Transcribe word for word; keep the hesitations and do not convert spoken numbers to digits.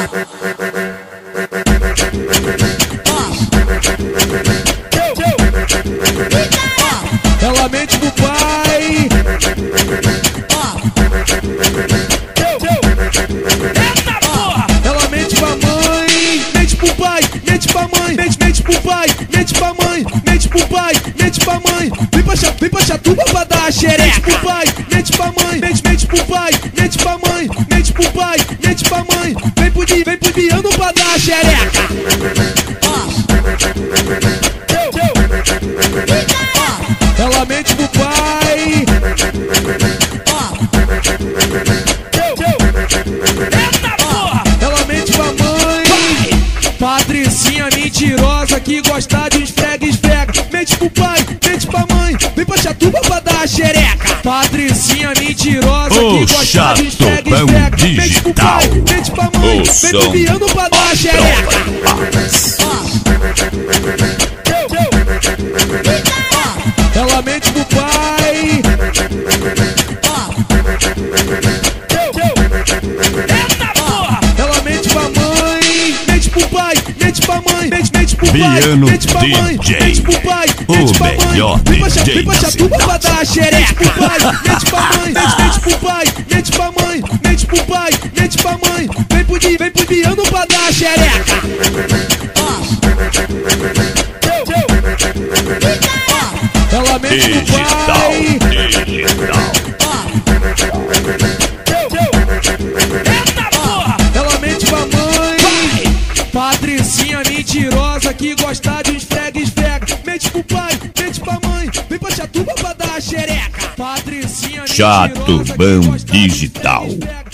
Ela mente pro pai. Ela mente pra mãe. Mente pro pai, mente pra mãe. Mente, mente pro pai, mente pra mãe. Mente pro pai, mente pra mãe. Vem pra, vem pra Chatuba pra dar a xereca. Mente pro pai, mente pra mãe. Mente, mente pro pai, mente pra mãe. Mente pro pai, mente pra mãe. Vem pro dia, vem pro Diano pra dar a xereca. Ela mente pro pai. Ela mente pra mãe. Patricinha mentirosa que gosta de esfrega, esfrega. Mente pro pai, mente pra mãe. Vem pra Chatuba pra dar a xereca. Patricinha mentirosa que gosta de esfrega, esfrega. Mente pro pai, mente pra mãe. Vem pro Diano pra dar a xereca. Ela mente pro pai. Ela mente pra mãe. Mente pro pai, mente pra mãe. Mente, mente pro pai, mente pra mãe. Mente pro pai, mente pra mãe. Vem pra, vem pra Chatuba pra dar a xereca. Mente pro pai, mente pra mãe. Mente, mente pro pai, mente pra mãe. Mente pro pai, mente pra mãe. Vem pro dia, vem pro Diano pra dar a xereca. Ela mente pro pai. Ela mente pra mãe. Patricinha mentirosa que gosta de esfrega, esfrega. Mente pro pai, mente pra mãe. Vem pra Chatuba pra dar a xereca. Patricinha Chatubão Digital.